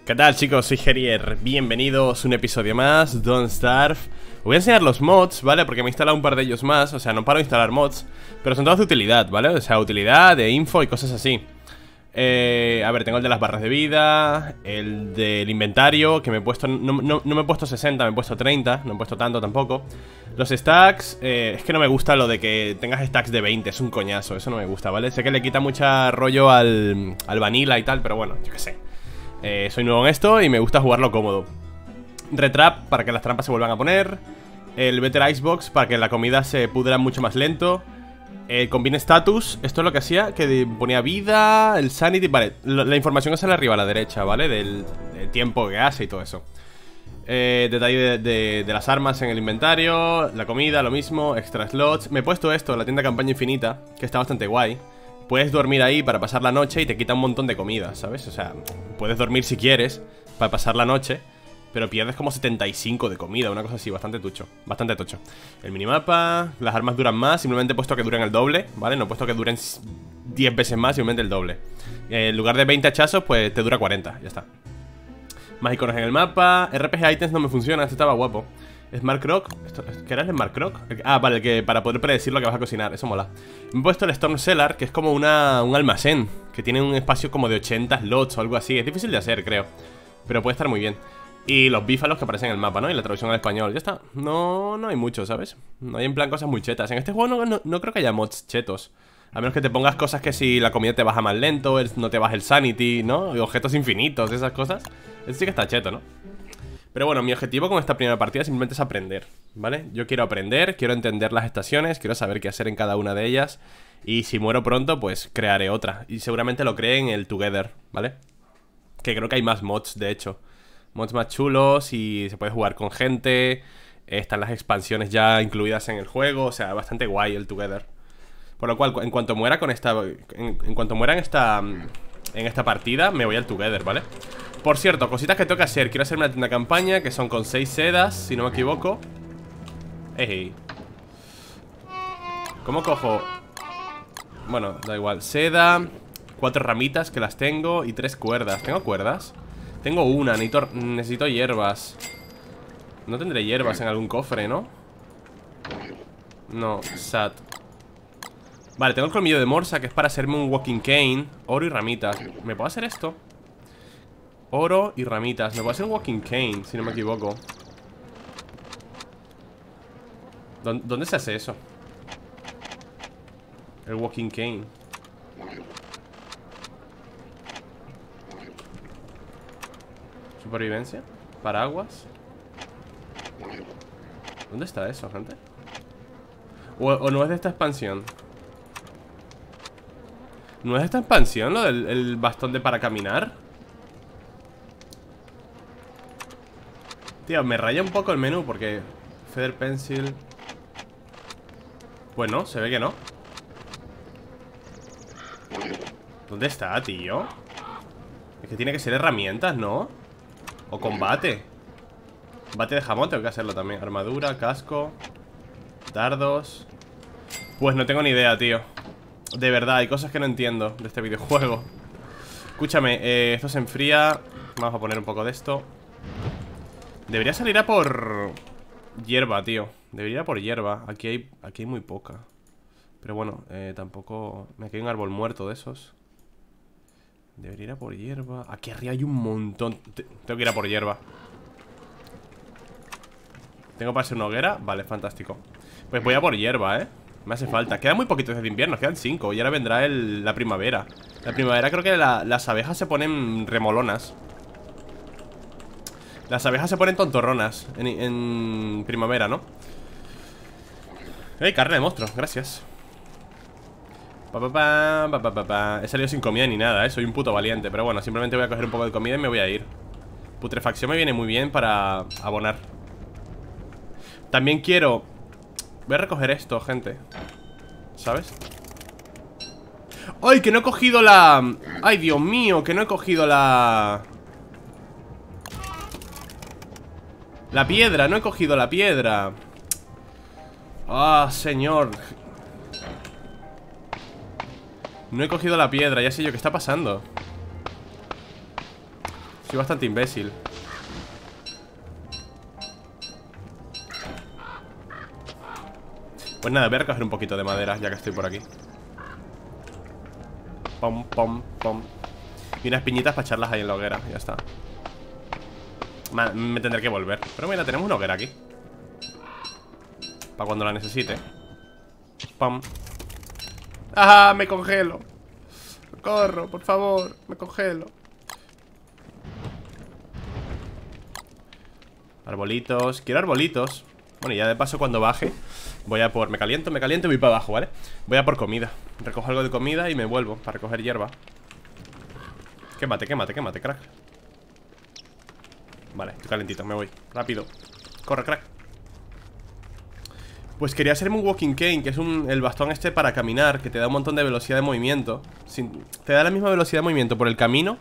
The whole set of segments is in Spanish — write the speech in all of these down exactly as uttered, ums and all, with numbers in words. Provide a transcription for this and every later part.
¿Qué tal, chicos? Soy Gerier, bienvenidos a un episodio más, Don't Starve. Os voy a enseñar los mods, ¿vale? Porque me he instalado un par de ellos más, o sea, no paro de instalar mods, pero son todos de utilidad, ¿vale? O sea, utilidad, de info y cosas así. eh, A ver, tengo el de las barras de vida, el del inventario, que me he puesto, no, no, no me he puesto sesenta, me he puesto treinta, no he puesto tanto tampoco. Los stacks, eh, es que no me gusta lo de que tengas stacks de veinte, es un coñazo, eso no me gusta, ¿vale? Sé que le quita mucha rollo al, al vanilla y tal, pero bueno, yo qué sé. Eh, soy nuevo en esto y me gusta jugarlo cómodo. Retrap para que las trampas se vuelvan a poner. El Better Icebox para que la comida se pudra mucho más lento. El Combine Status, esto es lo que hacía, que ponía vida, el Sanity. Vale, la, la información que sale arriba a la derecha, ¿vale? Del, del tiempo que hace y todo eso. eh, Detalle de, de, de las armas en el inventario. La comida, lo mismo, extra slots. Me he puesto esto, la tienda campaña infinita, que está bastante guay. Puedes dormir ahí para pasar la noche y te quita un montón de comida, ¿sabes? O sea, puedes dormir si quieres para pasar la noche, pero pierdes como setenta y cinco de comida, una cosa así, bastante tucho, bastante tocho. El minimapa, las armas duran más, simplemente he puesto que duren el doble, ¿vale? No he puesto que duren diez veces más, simplemente el doble. En lugar de veinte hachazos, pues te dura cuarenta, ya está. Más iconos en el mapa. R P G Items no me funciona, este estaba guapo. Smart Croc, ¿qué era el Smart Croc? Ah, vale, que para poder predecir lo que vas a cocinar, eso mola. Me he puesto el Storm Cellar, que es como una, un almacén, que tiene un espacio como de ochenta slots o algo así. Es difícil de hacer, creo, pero puede estar muy bien. Y los bífalos que aparecen en el mapa, ¿no? Y la traducción al español, ya está. No, no hay mucho, ¿sabes? No hay en plan cosas muy chetas. En este juego no, no, no creo que haya mods chetos. A menos que te pongas cosas que si la comida te baja más lento, el, no te baja el sanity, ¿no? Y objetos infinitos, esas cosas. Eso sí que está cheto, ¿no? Pero bueno, mi objetivo con esta primera partida simplemente es aprender, ¿vale? Yo quiero aprender, quiero entender las estaciones, quiero saber qué hacer en cada una de ellas. Y si muero pronto, pues crearé otra. Y seguramente lo cree en el Together, ¿vale? Que creo que hay más mods, de hecho. Mods más chulos y se puede jugar con gente. Están las expansiones ya incluidas en el juego. O sea, bastante guay el Together. Por lo cual, en cuanto muera con esta... En, en cuanto muera en esta... En esta partida, me voy al Together, ¿vale? Por cierto, cositas que tengo que hacer. Quiero hacerme una tienda campaña, que son con seis sedas, si no me equivoco. Ey. ¿Cómo cojo? Bueno, da igual. Seda, cuatro ramitas que las tengo y tres cuerdas. ¿Tengo cuerdas? Tengo una, necesito, necesito hierbas. No tendré hierbas en algún cofre, ¿no? No, sad. Vale, tengo el colmillo de morsa, que es para hacerme un walking cane. Oro y ramitas. ¿Me puedo hacer esto? Oro y ramitas. Me puedo hacer un walking cane, si no me equivoco. ¿Dónde se hace eso? El walking cane. Supervivencia. Paraguas. ¿Dónde está eso, gente? ¿O, o no es de esta expansión? ¿No es de esta expansión lo del el bastón de para caminar? Tío, me raya un poco el menú porque... Feather Pencil... Pues no, se ve que no. ¿Dónde está, tío? Es que tiene que ser herramientas, ¿no? O combate. Combate de jamón, tengo que hacerlo también. Armadura, casco, dardos. Pues no tengo ni idea, tío. De verdad, hay cosas que no entiendo de este videojuego. Escúchame, eh, esto se enfría. Vamos a poner un poco de esto. Debería salir a por hierba, tío. Debería ir a por hierba. Aquí hay, aquí hay muy poca. Pero bueno, eh, tampoco... Me queda un árbol muerto de esos. Debería ir a por hierba. Aquí arriba hay un montón. Tengo que ir a por hierba. ¿Tengo para hacer una hoguera? Vale, fantástico. Pues voy a por hierba, eh. Me hace falta. Quedan muy poquitos desde invierno, quedan cinco. Y ahora vendrá el, la primavera. La primavera creo que la, las abejas se ponen remolonas. Las abejas se ponen tontorronas en, en primavera, ¿no? ¡Ey, carne de monstruos! Gracias. Pa, pa, pa, pa, pa, pa, pa. He salido sin comida ni nada, ¿eh? Soy un puto valiente. Pero bueno, simplemente voy a coger un poco de comida y me voy a ir. Putrefacción me viene muy bien para abonar. También quiero... Voy a recoger esto, gente. ¿Sabes? ¡Ay, que no he cogido la... ¡Ay, Dios mío! Que no he cogido la... La piedra, no he cogido la piedra. Ah, señor. No he cogido la piedra, ya sé yo, ¿qué está pasando? Soy bastante imbécil. Pues nada, voy a recoger un poquito de madera ya que estoy por aquí. Pom, pom, pom. Y unas piñitas para echarlas ahí en la hoguera. Ya está. Me, me tendré que volver. Pero mira, tenemos una hoguera aquí. Para cuando la necesite. Pam. ¡Ah! Me congelo. Corro, por favor. Me congelo. Arbolitos. Quiero arbolitos. Bueno, y ya de paso cuando baje voy a por... Me caliento, me caliento y voy para abajo, ¿vale? Voy a por comida. Recojo algo de comida y me vuelvo para recoger hierba. Quémate, quémate, quémate, crack. Vale, estoy calentito, me voy. Rápido. Corre, crack. Pues quería hacerme un walking cane, que es un, el bastón este para caminar, que te da un montón de velocidad de movimiento. Sin, te da la misma velocidad de movimiento por el camino,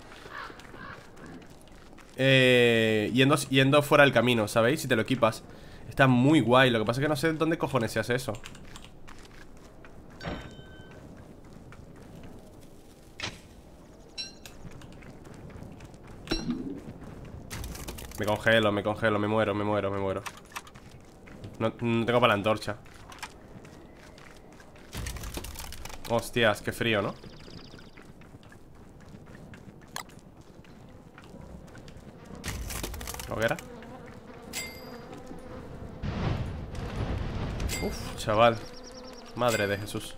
eh, yendo, yendo fuera del camino, ¿sabéis? Si te lo equipas. Está muy guay, lo que pasa es que no sé dónde cojones se hace eso. Me congelo, me congelo, me muero, me muero, me muero. No, no tengo para la antorcha. Hostias, qué frío, ¿no? ¿Hoguera? Uf, chaval. Madre de Jesús.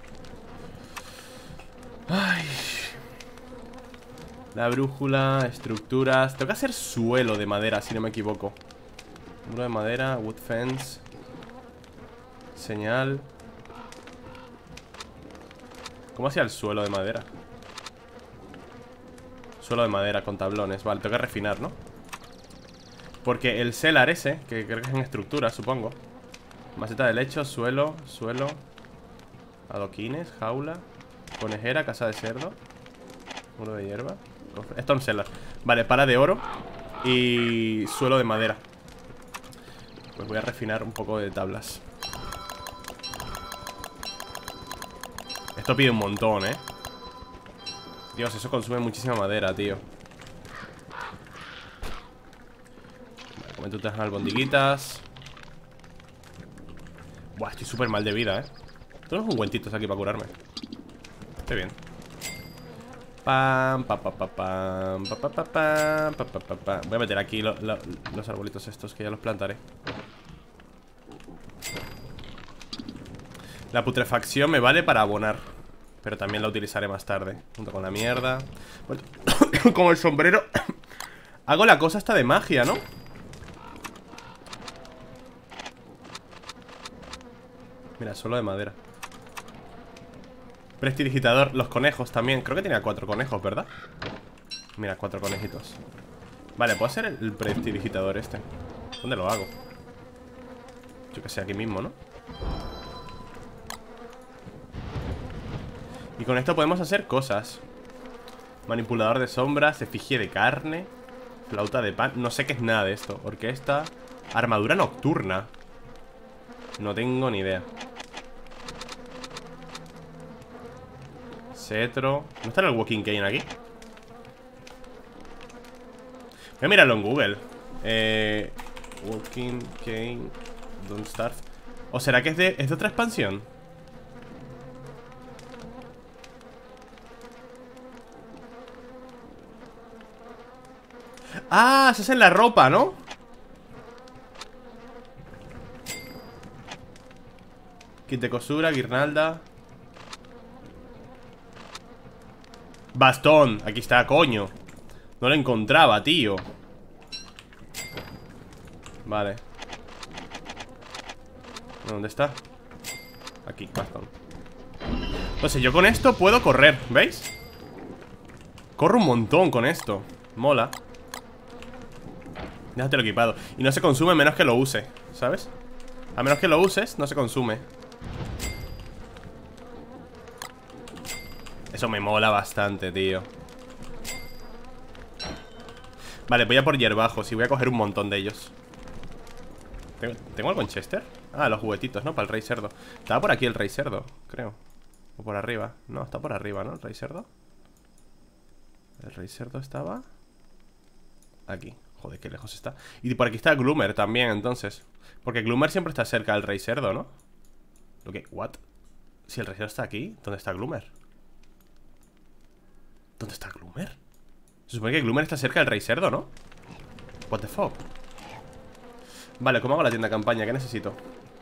Ay. La brújula, estructuras. Tengo que hacer suelo de madera, si no me equivoco. Muro de madera, wood fence. Señal. ¿Cómo hacía el suelo de madera? Suelo de madera con tablones. Vale, tengo que refinar, ¿no? Porque el cellar ese, que creo que es en estructura, supongo. Maceta de lecho, suelo, suelo. Adoquines, jaula. Conejera, casa de cerdo. Muro de hierba. Stone cellar. Vale, pala de oro. Y suelo de madera. Pues voy a refinar un poco de tablas. Esto pide un montón, ¿eh? Dios, eso consume muchísima madera, tío. Vale, come tú unas albondiguitas. Buah, estoy súper mal de vida, ¿eh? Tengo unos ungüentitos aquí para curarme. Estoy bien. Pam, pa, pa, pa, pam, pa, pa, pa, pam, pa, pa, pa, pa. Voy a meter aquí lo, lo, los arbolitos estos, que ya los plantaré. La putrefacción me vale para abonar, pero también la utilizaré más tarde, junto con la mierda. Bueno, como el sombrero. Hago la cosa esta de magia, ¿no? Mira, solo de madera. Prestidigitador, los conejos también. Creo que tenía cuatro conejos, ¿verdad? Mira, cuatro conejitos. Vale, puedo hacer el, el prestidigitador este. ¿Dónde lo hago? Yo que sé, aquí mismo, ¿no? Y con esto podemos hacer cosas. Manipulador de sombras, efigie de carne, flauta de pan. No sé qué es nada de esto. Orquesta. Armadura nocturna. No tengo ni idea. Cetro. ¿No está el walking cane aquí? Voy a mirarlo en Google. Eh, walking cane Don't Starve. ¿O será que es de, es de otra expansión? Ah, se hace en la ropa, ¿no? Kit de costura, guirnalda. Bastón, aquí está, coño. No lo encontraba, tío. Vale. ¿Dónde está? Aquí, bastón. Entonces yo con esto puedo correr, ¿veis? Corro un montón con esto. Mola. Déjatelo equipado. Y no se consume a menos que lo use, ¿sabes? A menos que lo uses, no se consume. Eso me mola bastante, tío. Vale, voy a por hierbajos y voy a coger un montón de ellos. ¿Tengo, ¿tengo algo en Chester? Ah, los juguetitos, ¿no? Para el rey cerdo. Estaba por aquí el rey cerdo, creo. O por arriba. No, está por arriba, ¿no? El rey cerdo. El rey cerdo estaba Aquí. Joder, qué lejos está. Y por aquí está Gloomer también, entonces. Porque Gloomer siempre está cerca del Rey Cerdo, ¿no? ¿Lo que? ¿What? Si el Rey Cerdo está aquí, ¿dónde está Gloomer? ¿Dónde está Gloomer? Se supone que Gloomer está cerca del Rey Cerdo, ¿no? What the fuck. Vale, ¿cómo hago la tienda de campaña? ¿Qué necesito?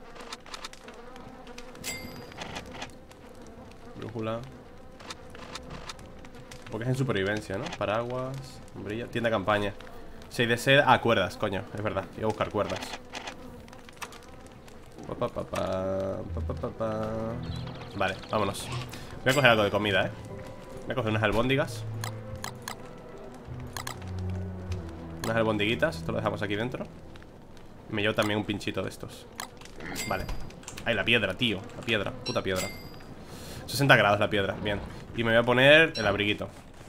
Brújula. Porque es en supervivencia, ¿no? Paraguas, sombrilla, tienda de campaña. seis de seda, ah, cuerdas, coño, es verdad, iba a buscar cuerdas. Pa, pa, pa, pa, pa, pa, pa. Vale, vámonos. Voy a coger algo de comida, eh. Voy a coger unas albóndigas. Unas albondiguitas, esto lo dejamos aquí dentro. Y me llevo también un pinchito de estos. Vale. Ay, la piedra, tío, la piedra, puta piedra. sesenta grados la piedra, bien. Y me voy a poner el abriguito.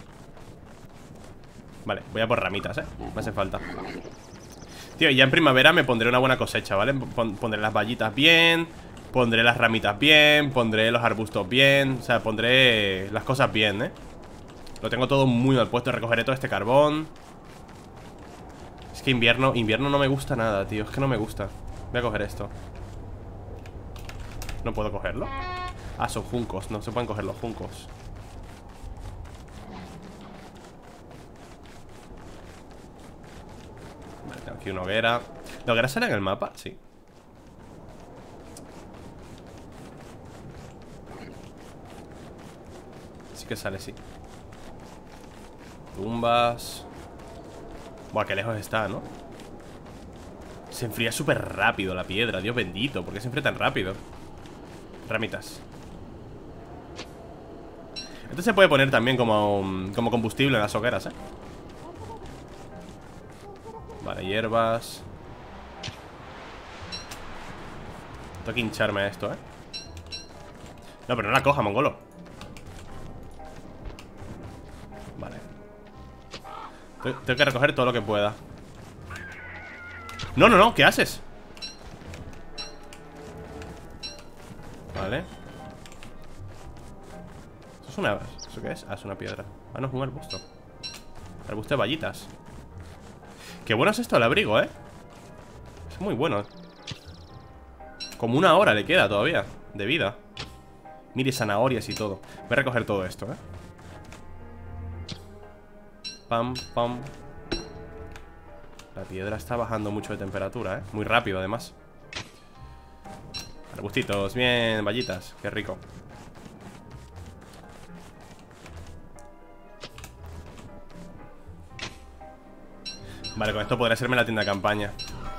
Vale, voy a por ramitas, eh, me hace falta. Tío, y ya en primavera me pondré una buena cosecha, ¿vale? Pondré las vallitas bien, pondré las ramitas bien, pondré los arbustos bien. O sea, pondré las cosas bien, ¿eh? Lo tengo todo muy mal puesto. Recogeré todo este carbón. Es que invierno, invierno no me gusta nada, tío. Es que no me gusta. Voy a coger esto. ¿No puedo cogerlo? Ah, son juncos, no se pueden coger los juncos. Vale, tengo aquí una hoguera. ¿La hoguera sale en el mapa? Sí. Sí que sale, sí. Tumbas. Buah, qué lejos está, ¿no? Se enfría súper rápido la piedra, Dios bendito. ¿Por qué se enfría tan rápido? Ramitas. Esto se puede poner también como, como combustible en las hogueras, ¿eh? Vale, hierbas. Tengo que hincharme a esto, ¿eh? No, pero no la coja, mongolo. Vale. Tengo que recoger todo lo que pueda. No, no, no, ¿qué haces? Vale. ¿Eso es una... ¿Eso qué es? Ah, es una piedra. Ah, no, es un arbusto. Arbusto de vallitas. Qué bueno es esto el abrigo, ¿eh? Es muy bueno. Como una hora le queda todavía de vida. Mire, zanahorias y todo. Voy a recoger todo esto, ¿eh? Pam, pam. La piedra está bajando mucho de temperatura, ¿eh? Muy rápido, además. Arbustitos, bien, vallitas. Qué rico. Vale, con esto podré hacerme la tienda de campaña.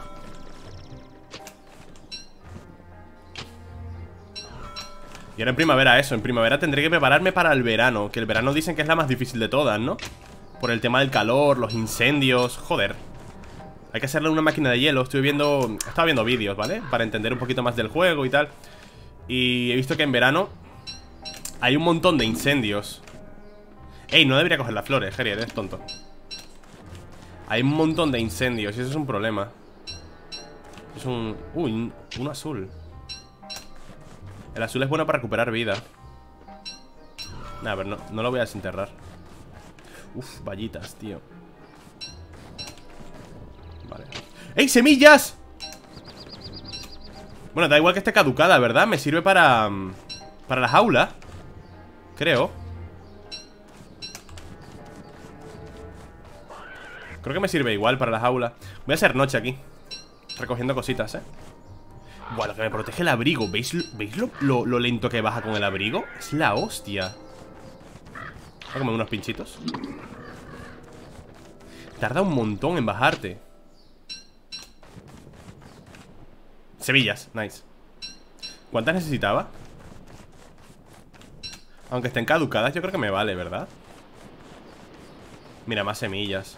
Y ahora en primavera eso, en primavera tendré que prepararme para el verano. Que el verano dicen que es la más difícil de todas, ¿no? Por el tema del calor, los incendios, joder. Hay que hacerle una máquina de hielo. Estoy viendo, estaba viendo vídeos, ¿vale? Para entender un poquito más del juego y tal. Y he visto que en verano hay un montón de incendios. Ey, no debería coger las flores, Jerry, eres tonto. Hay un montón de incendios y eso es un problema. Es un... Uy, un, un azul. El azul es bueno para recuperar vida. Nah, a ver, no, no lo voy a desenterrar. Uf, vallitas, tío. Vale. ¡Ey, semillas! Bueno, da igual que esté caducada, ¿verdad? Me sirve para... Para la jaula. Creo. Creo que me sirve igual para la jaula. Voy a hacer noche aquí, recogiendo cositas, ¿eh? Buah, lo que me protege el abrigo. ¿Veis, ¿veis lo, lo, lo lento que baja con el abrigo? Es la hostia. Voy a comer unos pinchitos. Tarda un montón en bajarte. Semillas, nice. ¿Cuántas necesitaba? Aunque estén caducadas, yo creo que me vale, ¿verdad? Mira, más semillas.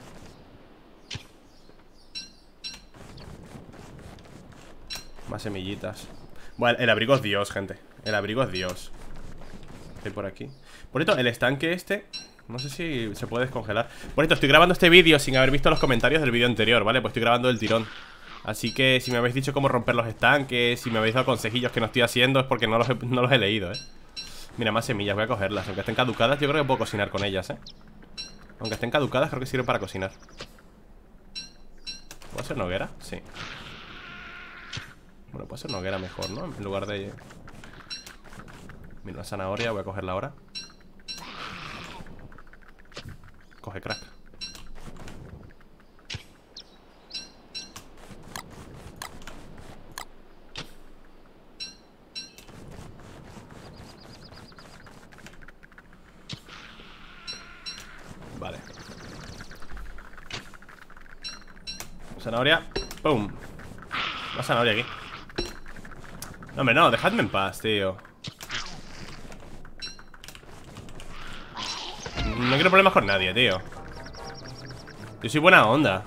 Más semillitas. Bueno, el abrigo es Dios, gente. El abrigo es Dios. Estoy por aquí. Por esto, el estanque este, no sé si se puede descongelar. Por esto, estoy grabando este vídeo sin haber visto los comentarios del vídeo anterior, ¿vale? Pues estoy grabando el tirón. Así que si me habéis dicho cómo romper los estanques, si me habéis dado consejillos que no estoy haciendo, es porque no los he, no los he leído, ¿eh? Mira, más semillas, voy a cogerlas. Aunque estén caducadas, yo creo que puedo cocinar con ellas, ¿eh? Aunque estén caducadas, creo que sirven para cocinar. ser noguera? Sí. Bueno, puede ser noguera mejor, ¿no? En lugar de... Mira, una zanahoria, voy a cogerla ahora. Coge, crack. Vale. Zanahoria. ¡Pum! Una zanahoria aquí. No, hombre, no, dejadme en paz, tío. No quiero problemas con nadie, tío. Yo soy buena onda.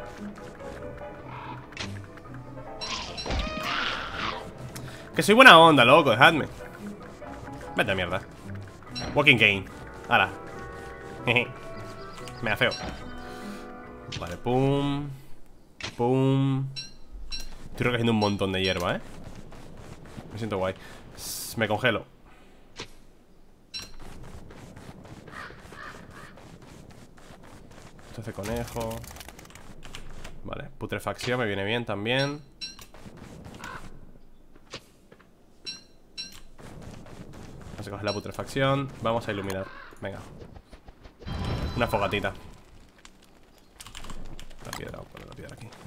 Que soy buena onda, loco, dejadme. Vete a mierda. Walking cane. Ahora. Me da feo. Vale, pum. Pum. Estoy recogiendo un montón de hierba, eh. Me siento guay. Me congelo. Esto hace conejo. Vale, putrefacción me viene bien también. Vamos a coger la putrefacción. Vamos a iluminar. Venga. Una fogatita. La piedra, vamos a poner la piedra aquí.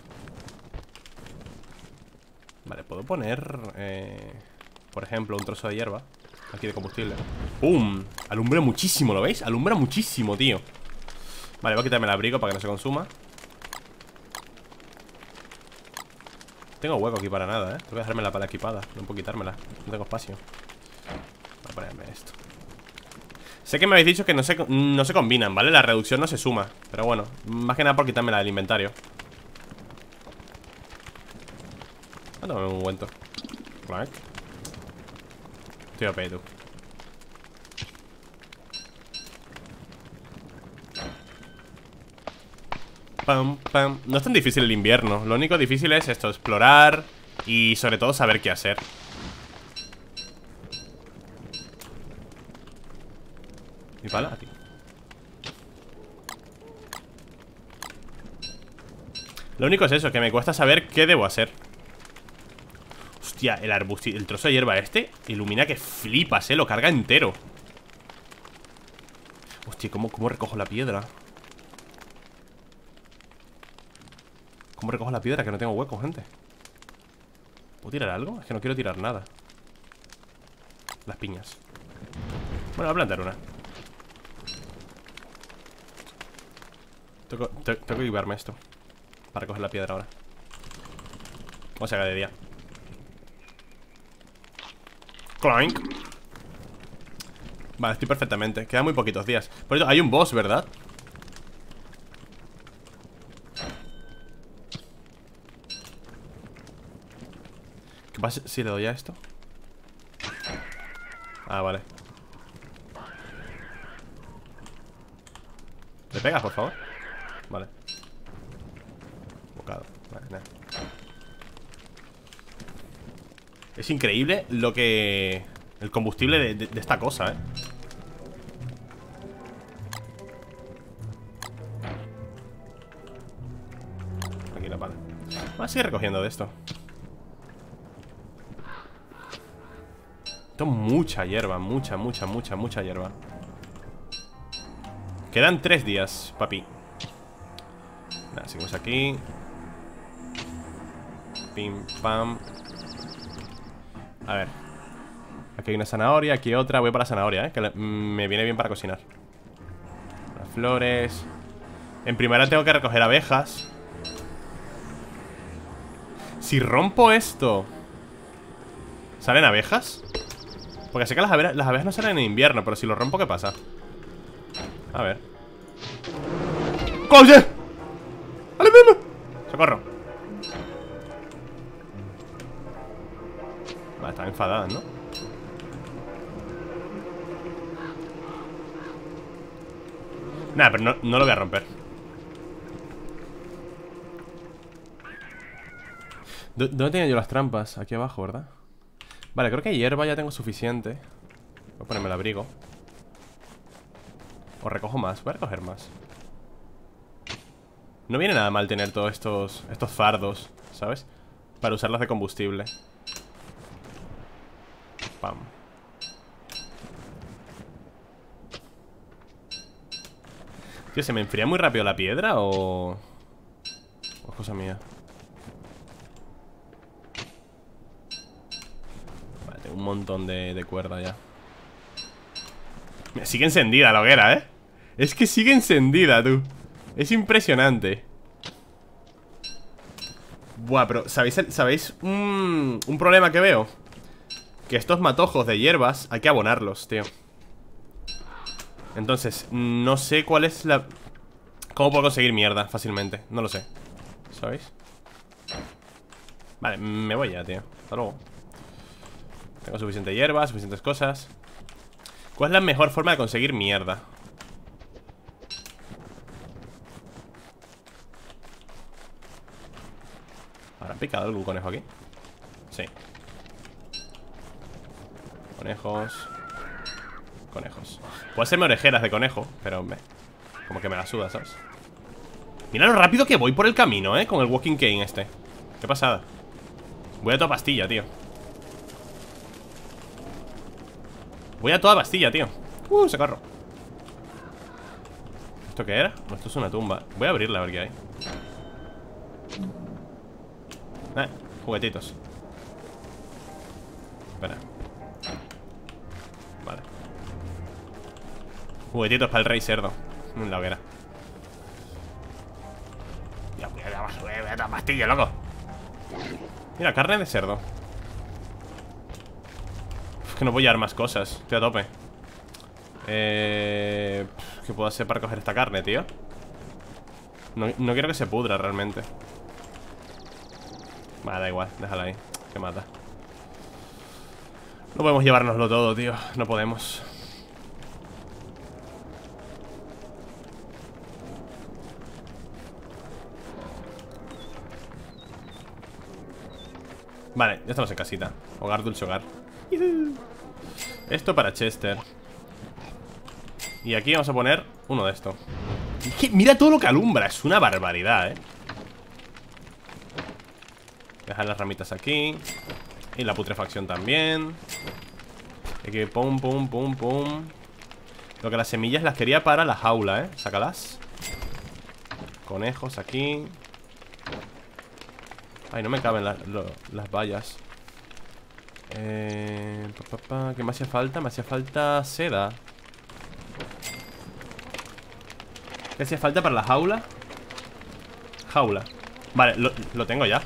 Vale, puedo poner eh, por ejemplo, un trozo de hierba aquí de combustible. ¡Pum! Alumbra muchísimo, ¿lo veis? Alumbra muchísimo, tío. Vale, voy a quitarme el abrigo para que no se consuma. Tengo hueco aquí para nada, ¿eh? Tengo que dejarme la pala equipada. No puedo quitármela, no tengo espacio. Voy a ponerme esto. Sé que me habéis dicho que no se, no se combinan, ¿vale? La reducción no se suma. Pero bueno, más que nada por quitármela del inventario. Voy a tomar un ungüento. Clac. Estoy a pedo. Pam, pam. No es tan difícil el invierno. Lo único difícil es esto, explorar y sobre todo saber qué hacer. Mi pala aquí. Lo único es eso, que me cuesta saber qué debo hacer. Hostia, el arbusto, el trozo de hierba este ilumina que flipas, eh, lo carga entero. Hostia, ¿cómo, cómo recojo la piedra? ¿Cómo recojo la piedra? Que no tengo hueco, gente. ¿Puedo tirar algo? Es que no quiero tirar nada. Las piñas. Bueno, voy a plantar una. Tengo, tengo, tengo que equiparme esto para recoger la piedra ahora. Vamos a hacer de día. Clank. Vale, estoy perfectamente. Quedan muy poquitos días. Por eso hay un boss, ¿verdad? ¿Qué pasa si le doy a esto? Ah, vale. ¿Le pegas, por favor? Vale. Bocado. Vale, nada. Es increíble lo que... el combustible de, de, de esta cosa, eh. Aquí la pala. Voy a seguir recogiendo de esto. Tengo mucha hierba, mucha, mucha, mucha, mucha hierba. Quedan tres días, papi. Nada, seguimos aquí. Pim, pam. A ver. Aquí hay una zanahoria, aquí otra. Voy para la zanahoria, eh, que le, me viene bien para cocinar. Las flores. En primera tengo que recoger abejas. Si rompo esto, ¿salen abejas? Porque sé que las abejas, las abejas no salen en invierno, pero si lo rompo, ¿qué pasa? A ver. ¡Coye! ¡Alimento! ¡Socorro! Vale, están enfadadas, ¿no? Nada, pero no, no lo voy a romper. ¿Dónde tenía yo las trampas? Aquí abajo, ¿verdad? Vale, creo que hierba ya tengo suficiente. Voy a ponerme el abrigo. O recojo más, voy a recoger más. No viene nada mal tener todos estos, estos fardos, ¿sabes? Para usarlos de combustible. Pam. Tío, ¿se me enfría muy rápido la piedra o...? O es cosa mía. Vale, tengo un montón de, de cuerda ya. Mira, sigue encendida la hoguera, ¿eh? Es que sigue encendida, tú. Es impresionante. Buah, pero ¿sabéis, ¿sabéis un, un problema que veo? Que estos matojos de hierbas hay que abonarlos, tío. Entonces, no sé cuál es la... ¿Cómo puedo conseguir mierda fácilmente? No lo sé. ¿Sabéis? Vale, me voy ya, tío. Hasta luego. Tengo suficiente hierba, suficientes cosas. ¿Cuál es la mejor forma de conseguir mierda? ¿Habrá picado algún conejo aquí? Sí. Conejos. Conejos. Puedo hacerme orejeras de conejo, pero me... como que me la suda, ¿sabes? Mira lo rápido que voy por el camino, ¿eh? Con el walking cane este. Qué pasada. Voy a toda pastilla, tío. Voy a toda pastilla, tío. Uh, socorro. ¿Esto qué era? No, esto es una tumba. Voy a abrirla a ver qué hay. Eh, juguetitos. Espera. Vale. Juguetitos para el rey cerdo. En la hoguera. Ya, voy a dar, voy a dar la pastilla, loco. Mira, carne de cerdo. Es que no voy a dar más cosas. Estoy a tope. Eh... ¿Qué puedo hacer para coger esta carne, tío? No, no quiero que se pudra realmente. Vale, da igual, déjala ahí. Que mata. No podemos llevárnoslo todo, tío. No podemos. Vale, ya estamos en casita. Hogar, dulce hogar. Esto para Chester. Y aquí vamos a poner uno de estos. Mira todo lo que alumbra. Es una barbaridad, eh. Dejar las ramitas aquí. Y la putrefacción también. Aquí, pum, pum, pum, pum. Lo que las semillas las quería para la jaula, eh. Sácalas. Conejos aquí. Ay, no me caben la, lo, las vallas. Eh, pa, pa, pa. ¿Qué me hacía falta? Me hacía falta seda. ¿Qué hacía falta para la jaula? Jaula. Vale, lo, lo tengo ya.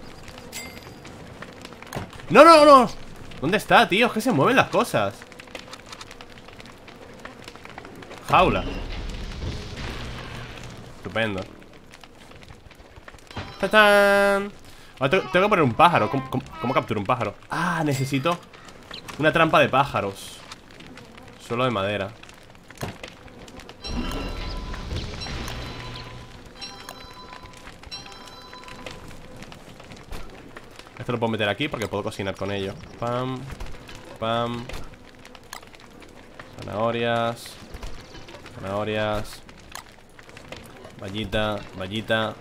¡No, no, no! ¿Dónde está, tío? Es que se mueven las cosas. Jaula. Estupendo. ¡Tatán! Ahora tengo, tengo que poner un pájaro. ¿Cómo, cómo, cómo capturo un pájaro? Ah, necesito una trampa de pájaros. Solo de madera. Esto lo puedo meter aquí porque puedo cocinar con ello. Pam, pam. Zanahorias. Zanahorias. Vallita, vallita.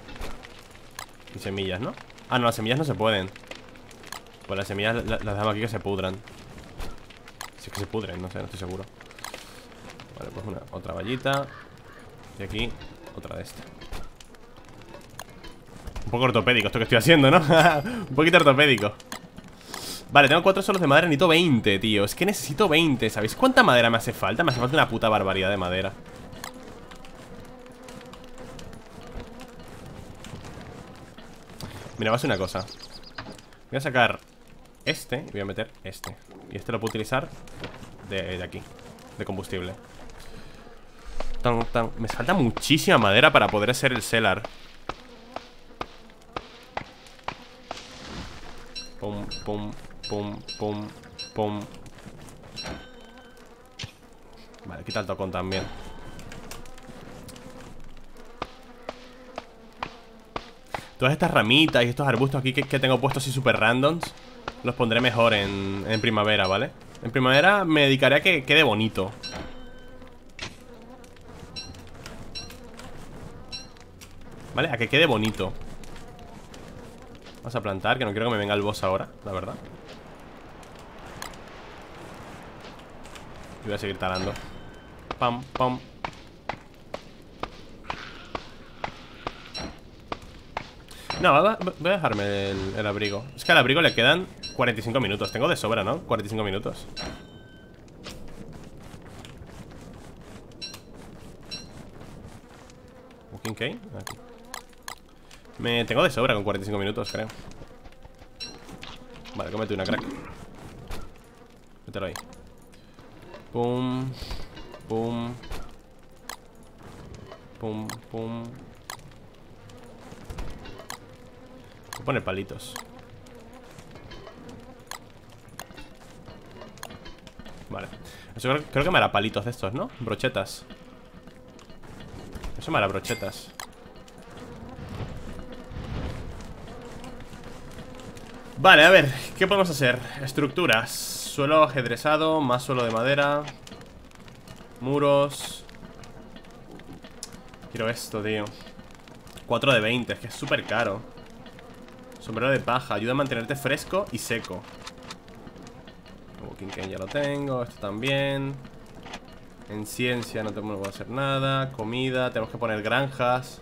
Y semillas, ¿no? Ah, no, las semillas no se pueden. Pues las semillas las, las dejamos aquí que se pudran. Si es que se pudren, no sé, no estoy seguro. Vale, pues una, otra vallita. Y aquí, otra de esta. Un poco ortopédico esto que estoy haciendo, ¿no? Un poquito ortopédico. Vale, tengo cuatro solos de madera, necesito veinte, tío. Es que necesito veinte, ¿sabéis cuánta madera me hace falta? Me hace falta una puta barbaridad de madera. Mira, voy a hacer una cosa. Voy a sacar este y voy a meter este. Y este lo puedo utilizar de, de aquí, de combustible. Tan, tan. Me falta muchísima madera para poder hacer el cellar. Pum, pum, pum, pum, pum. Vale, quita el tocón también. Todas estas ramitas y estos arbustos aquí que, que tengo puestos así super randoms, los pondré mejor en, en primavera, ¿vale? En primavera me dedicaré a que quede bonito. ¿vale? A que quede bonito. Vamos a plantar, que no quiero que me venga el boss ahora, la verdad. Y voy a seguir talando. Pam, pam. No, voy a dejarme el, el abrigo. Es que al abrigo le quedan cuarenta y cinco minutos. Tengo de sobra, ¿no? cuarenta y cinco minutos. ¿Walking Cane? Aquí. Me tengo de sobra con cuarenta y cinco minutos, creo. Vale, cómete una, crack. Mételo ahí. Pum. Pum. Pum, pum. Voy a poner palitos. Vale. Eso creo, creo que me hará palitos de estos, ¿no? Brochetas. Eso me hará brochetas. Vale, a ver, ¿qué podemos hacer? Estructuras. Suelo ajedrezado, más suelo de madera. Muros. Quiero esto, tío. cuatro de veinte, es que es súper caro. Sombrero de paja, ayuda a mantenerte fresco y seco. Walking Cane ya lo tengo, esto también. En ciencia no tengo que hacer nada. Comida, tenemos que poner granjas.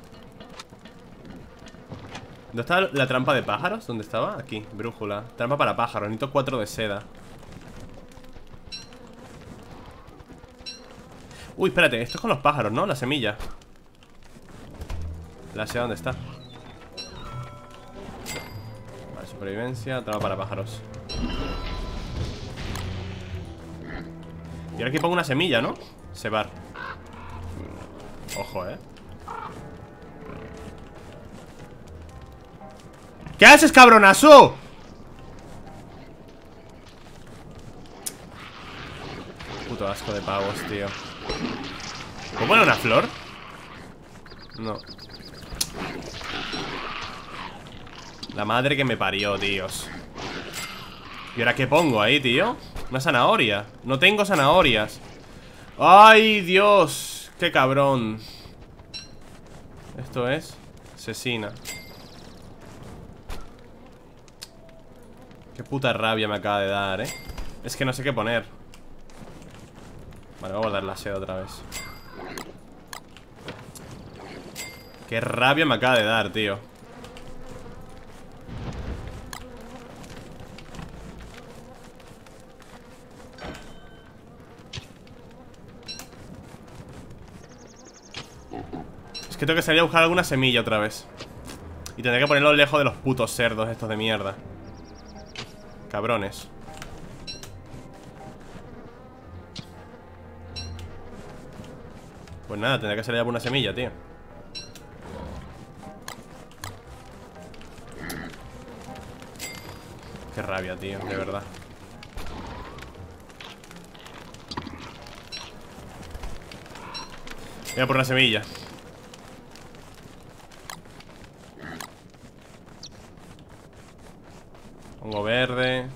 ¿Dónde está la trampa de pájaros? ¿Dónde estaba? Aquí, brújula. Trampa para pájaros, necesito cuatro de seda. Uy, espérate, esto es con los pájaros, ¿no? La semilla. La seda, ¿dónde está? Vale, supervivencia, trampa para pájaros. Y ahora aquí pongo una semilla, ¿no? Cebar. Ojo, eh. ¿Qué haces, cabronazo? Puto asco de pavos, tío. ¿Puedo poner una flor? No. La madre que me parió, tíos. ¿Y ahora qué pongo ahí, tío? Una zanahoria. No tengo zanahorias. ¡Ay, Dios! ¡Qué cabrón! Esto es cecina. Qué puta rabia me acaba de dar, eh. Es que no sé qué poner. Vale, voy a guardar la seda otra vez. Qué rabia me acaba de dar, tío. Es que tengo que salir a buscar alguna semilla otra vez. Y tendré que ponerlo lejos de los putos cerdos estos de mierda. Cabrones. Pues nada, tendré que salir a por una semilla, tío. Qué rabia, tío, de verdad. Voy a por una semilla. Pongo verde.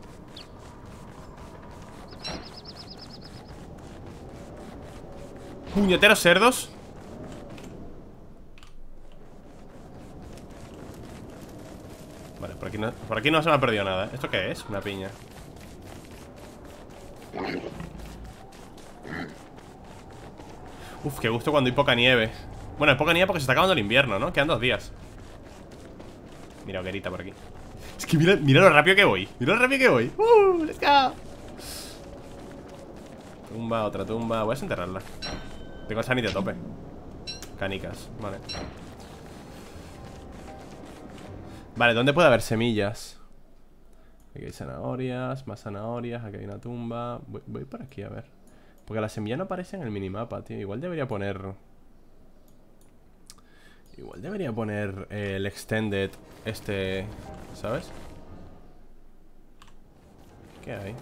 Puñeteros cerdos. Vale, por aquí no, por aquí no se me ha perdido nada, ¿eh? ¿Esto qué es? Una piña. Uf, qué gusto cuando hay poca nieve. Bueno, hay poca nieve porque se está acabando el invierno, ¿no? Quedan dos días. Mira, hoguerita por aquí. Es que mira, mira lo rápido que voy. Mira lo rápido que voy. ¡Uh! ¡Let's go! Tumba, otra tumba. Voy a desenterrarla. Tengo el sanity a tope. Canicas, vale. Vale, ¿dónde puede haber semillas? Aquí hay zanahorias, más zanahorias. Aquí hay una tumba. Voy, voy por aquí a ver. Porque la semilla no aparece en el minimapa, tío. Igual debería poner... Igual debería poner eh, el extended este... ¿Sabes? ¿Qué hay?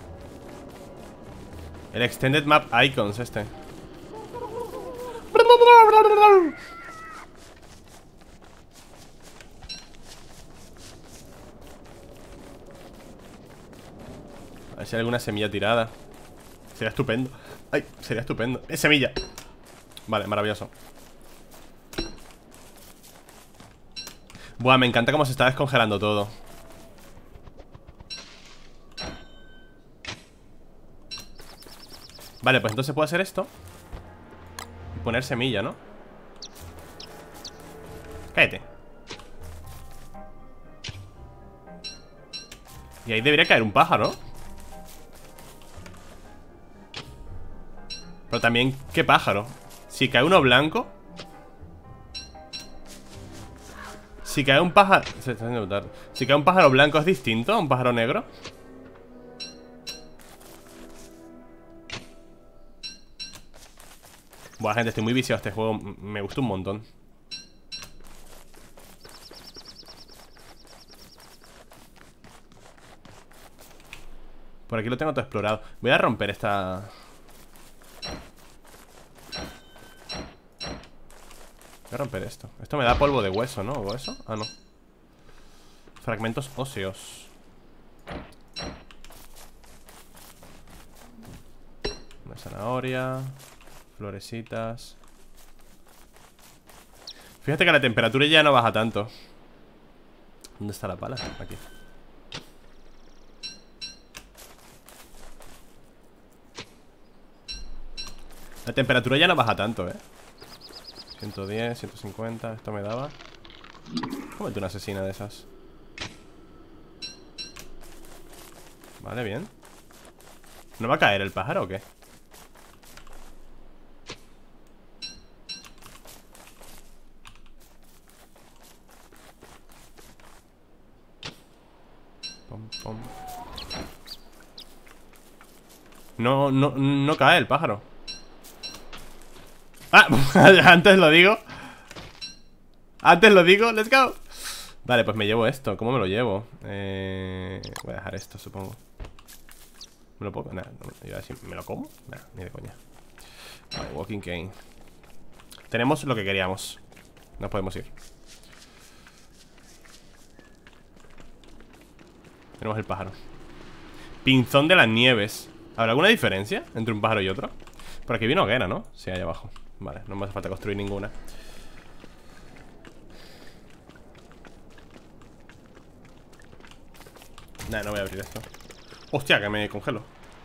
El extended map icons este. A ver si hay alguna semilla tirada. Sería estupendo. Ay, sería estupendo. ¡Es semilla! Vale, maravilloso. Buah, me encanta cómo se está descongelando todo. Vale, pues entonces puedo hacer esto y poner semilla, ¿no? Cállate. Y ahí debería caer un pájaro. Pero también, ¿qué pájaro? Si cae uno blanco. Si cae un pájaro... Se está haciendo tarde. Si cae un pájaro blanco, ¿es distinto a un pájaro negro? Buah, gente, estoy muy viciado a este juego. Me gusta un montón. Por aquí lo tengo todo explorado. Voy a romper esta... Voy a romper esto. Esto me da polvo de hueso, ¿no? ¿O eso? Ah, no. Fragmentos óseos. Una zanahoria. Florecitas. Fíjate que la temperatura ya no baja tanto. ¿Dónde está la pala? Aquí. La temperatura ya no baja tanto, eh. ciento diez, ciento cincuenta. Esto me daba. Cómete una asesina de esas. Vale, bien. ¿No va a caer el pájaro o qué? Pom, pom. No, no, no cae el pájaro. Ah, antes lo digo. Antes lo digo, let's go. Vale, pues me llevo esto. ¿Cómo me lo llevo? Eh, voy a dejar esto, supongo. ¿Me lo puedo? Nah, no, iba a decir, ¿me lo como? Nah, ni de coña. Vale, walking cane. Tenemos lo que queríamos. Nos podemos ir. Tenemos el pájaro. Pinzón de las nieves. ¿Habrá alguna diferencia entre un pájaro y otro? Por aquí viene hoguera, ¿no? Sí, ahí abajo. Vale, no me hace falta construir ninguna. Nah, no voy a abrir esto. Hostia, que me congelo.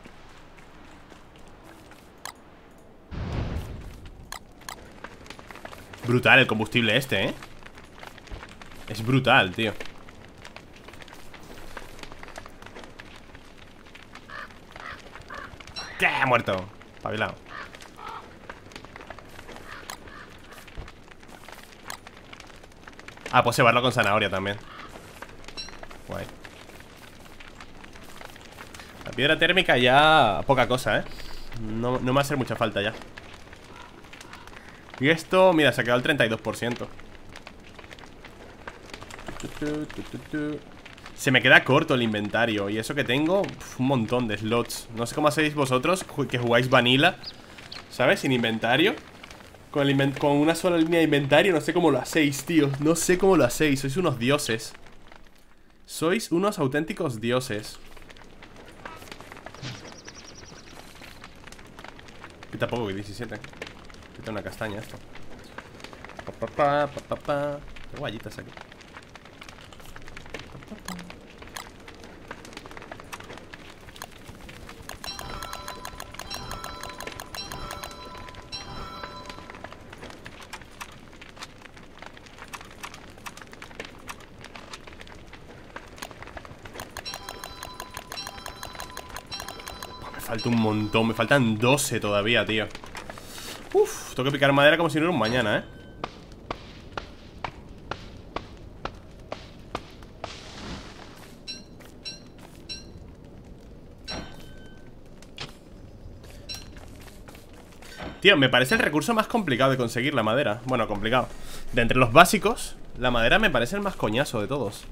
Brutal el combustible este, ¿eh? Es brutal, tío. ¿Qué? Ha muerto. Pabilado. Ah, pues cebarlo con zanahoria también. Guay. La piedra térmica ya... poca cosa, ¿eh? No, no me va a hacer mucha falta ya. Y esto, mira, se ha quedado el treinta y dos por ciento. Se me queda corto el inventario. Y eso que tengo, uf, un montón de slots. No sé cómo hacéis vosotros que jugáis vanilla, ¿sabes? Sin inventario. Con, el invent con una sola línea de inventario. No sé cómo lo hacéis, tío. No sé cómo lo hacéis. Sois unos dioses. Sois unos auténticos dioses. Quita poco, que diecisiete. Quita una castaña esto. Pa, pa, pa, pa, pa. Qué guayitas aquí. Pa, pa, pa. Me falta un montón, me faltan doce todavía, tío. Uf, tengo que picar madera como si no hubiera un mañana, ¿eh? Tío, me parece el recurso más complicado de conseguir, la madera. Bueno, complicado. De entre los básicos, la madera me parece el más coñazo de todos.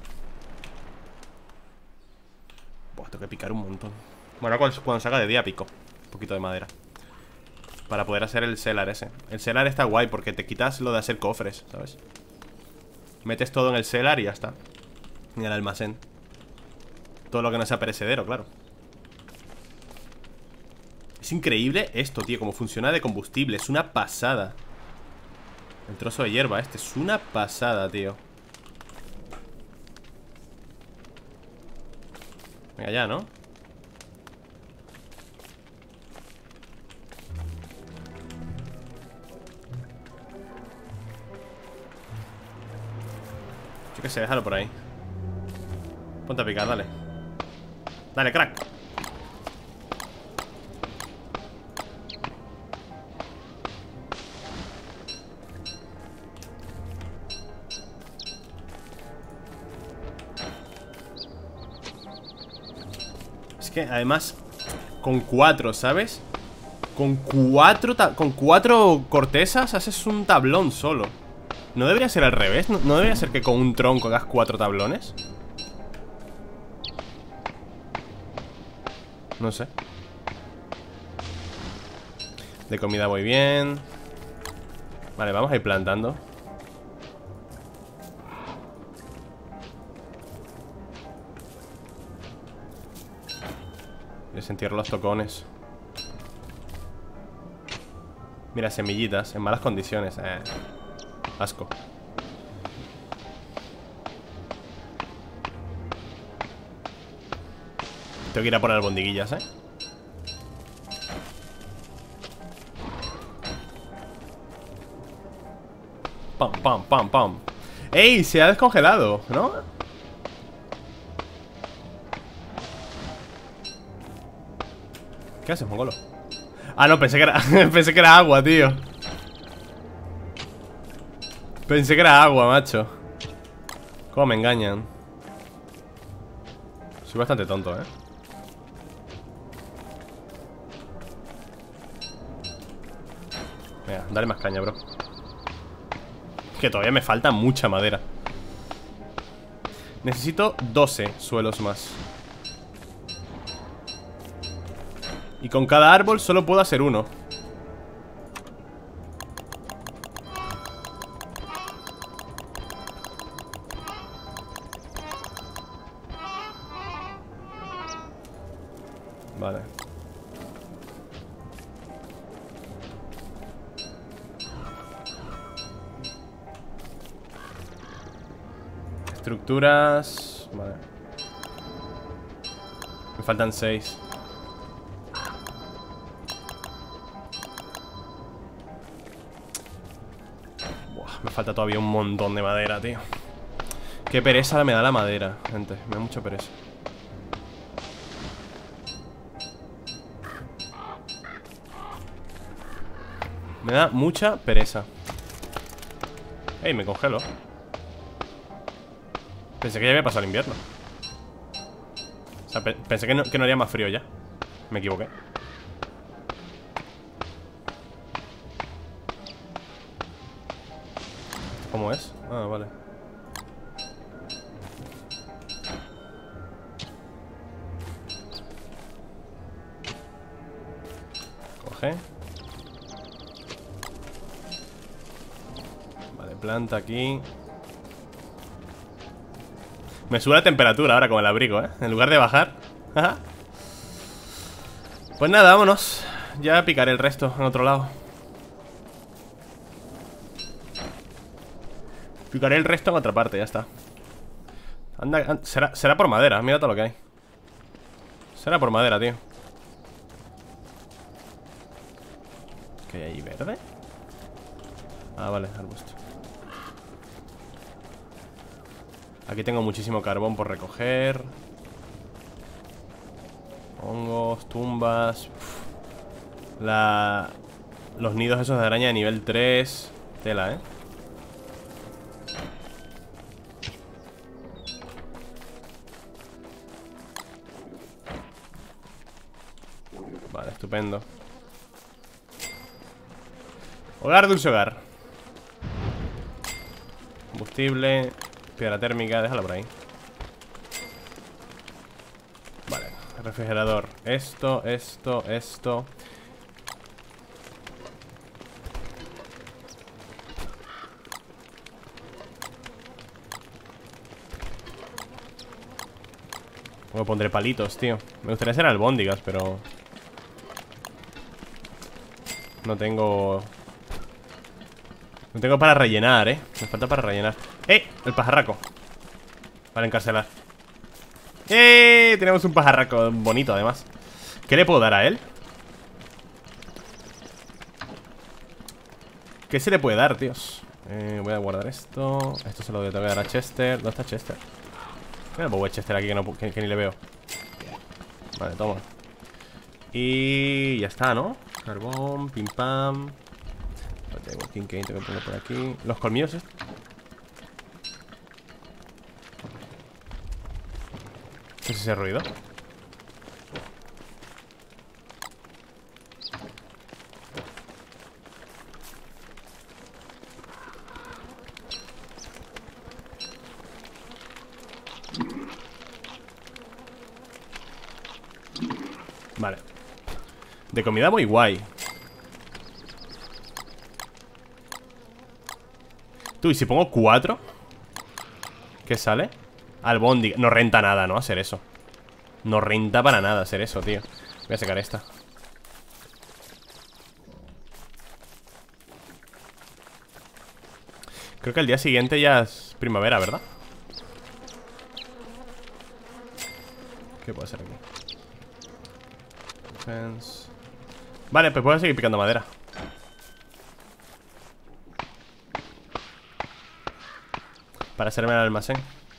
Buah, tengo que picar un montón. Bueno, cuando, cuando salga de día pico un poquito de madera para poder hacer el cellar ese. El cellar está guay porque te quitas lo de hacer cofres, ¿sabes? Metes todo en el cellar y ya está. En el almacén. Todo lo que no sea perecedero, claro. Es increíble esto, tío, cómo funciona de combustible. Es una pasada. El trozo de hierba este es una pasada, tío. Venga ya, ¿no? Yo qué sé, déjalo por ahí. Ponte a picar, dale. Dale, crack. Es que además con cuatro, ¿sabes? Con cuatro, con cuatro cortezas haces un tablón solo. ¿No debería ser al revés? ¿No, no debería ser que con un tronco hagas cuatro tablones? No sé. De comida voy bien. Vale, vamos a ir plantando. Desentierro los tocones. Mira, semillitas en malas condiciones. eh. Asco. Tengo que ir a por albondiguillas, eh. Pam, pam, pam, pam. ¡Ey! Se ha descongelado, ¿no? ¿Qué haces, mongolo? Ah, no, pensé que era pensé que era agua, tío. Pensé que era agua, macho. ¿Cómo me engañan? Soy bastante tonto, ¿eh? Venga, dale más caña, bro. Que todavía me falta mucha madera. Necesito doce suelos más. Y con cada árbol solo puedo hacer uno. Vale. Estructuras. Vale. Me faltan seis. Buah, me falta todavía un montón de madera, tío. Qué pereza me da la madera, gente. Me da mucha pereza. Me da mucha pereza. Ey, me congelo. Pensé que ya había pasado el invierno. O sea, pe pensé que no, que no haría más frío ya. Me equivoqué. ¿Cómo es? Ah, vale. Coge. Vale, planta aquí. Me sube la temperatura ahora con el abrigo, ¿eh? En lugar de bajar. Pues nada, vámonos. Ya picaré el resto en otro lado. Picaré el resto en otra parte, ya está. Anda, anda será, será por madera, mira todo lo que hay. Será por madera, tío. ¿Qué hay ahí, verde? Ah, vale, arbusto. Aquí tengo muchísimo carbón por recoger. Hongos, tumbas. Uf. La... Los nidos esos de araña de nivel tres. Tela, eh. Vale, estupendo. Hogar, dulce hogar. Combustible. Piedra térmica, déjala por ahí. Vale, refrigerador. Esto, esto, esto. Me pondré palitos, tío. Me gustaría hacer albóndigas, pero no tengo... No tengo para rellenar, eh. Me falta para rellenar. ¡Eh! El pajarraco. Para encarcelar. ¡Eh! Tenemos un pajarraco bonito, además. ¿Qué le puedo dar a él? ¿Qué se le puede dar, tíos? Eh, voy a guardar esto. Esto se lo tengo que dar a Chester. ¿Dónde está Chester? Mira el pobre Chester aquí que, no, que, que ni le veo. Vale, toma. Y ya está, ¿no? Carbón, pim pam. Tengo King Kane, tengo que poner por aquí. Los colmillos estos. ¿Qué es ese ruido? Vale. De comida muy guay. Tú, ¿y si pongo cuatro? ¿Qué sale? Albóndiga. No renta nada, ¿no? Hacer eso. No renta para nada hacer eso, tío. Voy a sacar esta. Creo que el día siguiente ya es primavera, ¿verdad? ¿Qué puede ser aquí? Defense. Vale, pues puedo seguir picando madera. Para hacerme el almacén.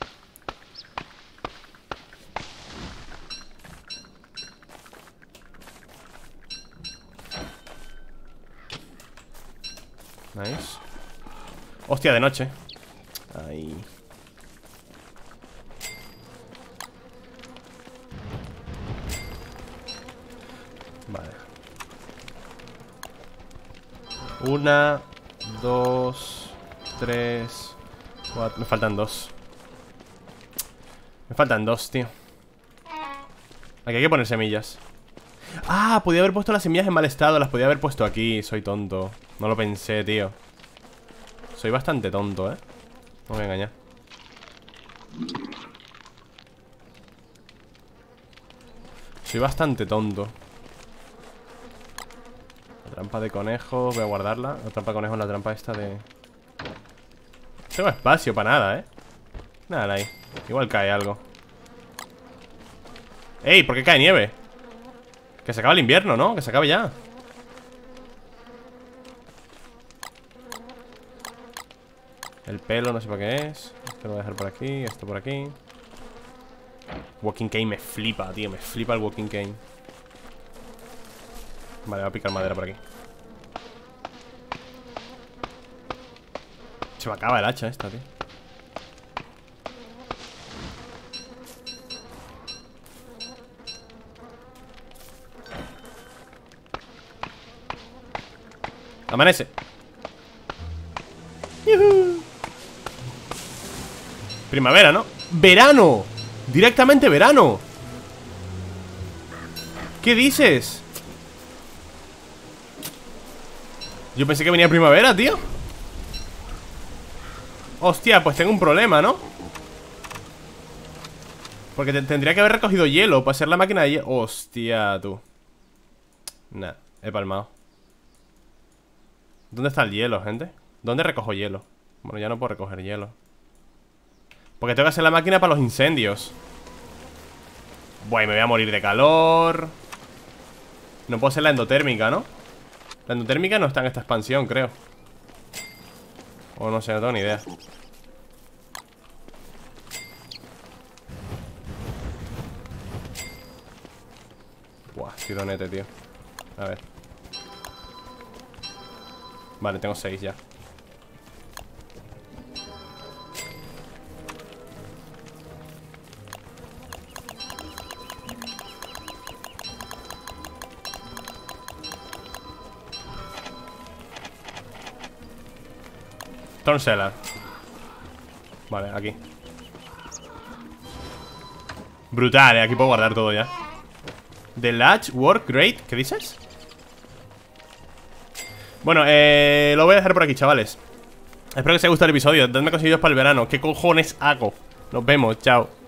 Nice. Hostia, de noche. Ahí. Vale. Una, dos, tres, cuatro. Me faltan dos. Me faltan dos, tío. Aquí hay que poner semillas. Ah, podía haber puesto las semillas en mal estado. Las podía haber puesto aquí. Soy tonto. No lo pensé, tío. Soy bastante tonto, ¿eh? No me voy a engañar. Soy bastante tonto. La trampa de conejos. Voy a guardarla. La trampa de conejos, la trampa esta de... No tengo espacio para nada, ¿eh? Nada ahí. Igual cae algo. ¡Ey! ¿Por qué cae nieve? Que se acaba el invierno, ¿no? Que se acabe ya. El pelo, no sé para qué es. Esto lo voy a dejar por aquí, esto por aquí. Walking Cane me flipa, tío. Me flipa el Walking Cane. Vale, voy a picar madera por aquí. Se me acaba el hacha esta, tío. Amanece. ¡Yuhu! Primavera, ¿no? ¡Verano! Directamente verano. ¿Qué dices? Yo pensé que venía primavera, tío. Hostia, pues tengo un problema, ¿no? Porque te tendría que haber recogido hielo para hacer la máquina de hielo. Hostia, tú. Nah, he palmado. ¿Dónde está el hielo, gente? ¿Dónde recojo hielo? Bueno, ya no puedo recoger hielo. Porque tengo que hacer la máquina para los incendios. Buah, me voy a morir de calor. No puedo hacer la endotérmica, ¿no? La endotérmica no está en esta expansión, creo. O no sé, no tengo ni idea. Buah, tironete, tío. A ver. Vale, tengo seis ya. Thorncellar. Vale, aquí. Brutal, eh, aquí puedo guardar todo ya. The latch work great. ¿Qué dices? Bueno, eh, lo voy a dejar por aquí, chavales. Espero que os haya gustado el episodio. Dadme consejos para el verano. ¿Qué cojones hago? Nos vemos, chao.